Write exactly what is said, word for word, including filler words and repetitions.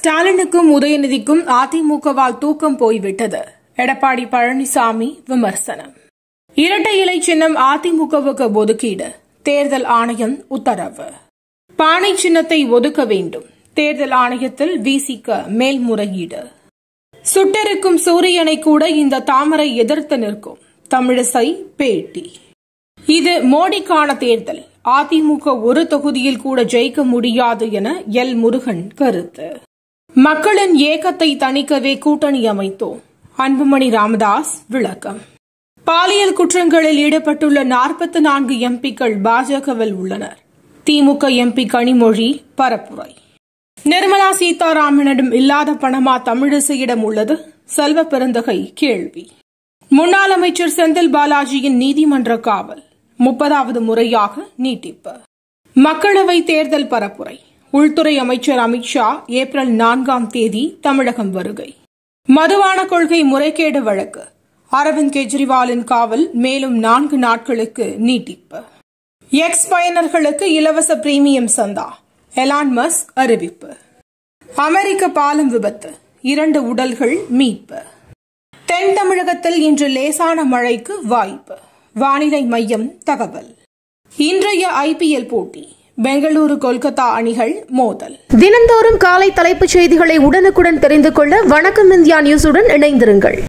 ஸ்டாலினுக்கும் உதயநிதிக்கும் அதிமுகவால் தூக்கம் போய்விட்டது. எடப்பாடி பழனிசாமி விமர்சனம். இரட்டை இலை சின்னம் அதிமுகவுக்கு ஒதுக்கீடு, தேர்தல் ஆணையம் உத்தரவு. பானை சின்னத்தை ஒதுக்க வேண்டும், தேர்தல் ஆணையத்தில் விசிக மேல்முறையீடு. சுட்டெரிக்கும் சூரியனை கூட இந்த தாமரை எதிர்த்து நிற்கும், தமிழிசை பேட்டி. இது மோடிக்கான தேர்தல், அதிமுக ஒரு தொகுதியில் கூட ஜெயிக்க முடியாது என எல் முருகன் கருத்து. மக்களின் ஏக்கத்தை தணிக்கவே கூட்டணி அமைத்தோம், அன்புமணி ராமதாஸ் விளக்கம். பாலியல் குற்றங்களில் ஈடுபட்டுள்ள நாற்பத்தி நான்கு எம்பிக்கள் பாஜகவில் உள்ளனர், திமுக எம்பி கனிமொழி பரப்புரை. நிர்மலா சீதாராமனிடம் இல்லாத பணமா தமிழிசையிடம் உள்ளது, செல்வ பெருந்தகை கேள்வி. முன்னாள் அமைச்சர் செந்தில் பாலாஜியின் நீதிமன்ற காவல் முப்பதாவது முறையாக நீட்டிப்பு. மக்களவை தேர்தல் பரப்புரை. உள்துறை அமைச்சர் அமித்ஷா ஏப்ரல் நான்காம் தேதி தமிழகம் வருகை. மதுபான கொள்கை முறைகேடு வழக்கு, அரவிந்த் கெஜ்ரிவாலின் காவல் மேலும் நான்கு நாட்களுக்கு நீட்டிப்பு. எக்ஸ் பயனர்களுக்கு இலவச பிரீமியம் சந்தா, எலான் மஸ்க் அறிவிப்பு. அமெரிக்க பாலம் விபத்து, இரண்டு உடல்கள் மீட்பு. தென் தமிழகத்தில் இன்று லேசான மழைக்கு வாய்ப்பு, வானிலை மையம் தகவல். இன்றைய ஐபிஎல் போட்டி, பெங்களூரு கொல்கத்தா அணிகள் மோதல். தினந்தோறும் காலை தலைப்புச் செய்திகளை உடனுக்குடன் தெரிந்து கொள்ள வணக்கம் இந்தியா நியூஸுடன் இணைந்திருங்கள்.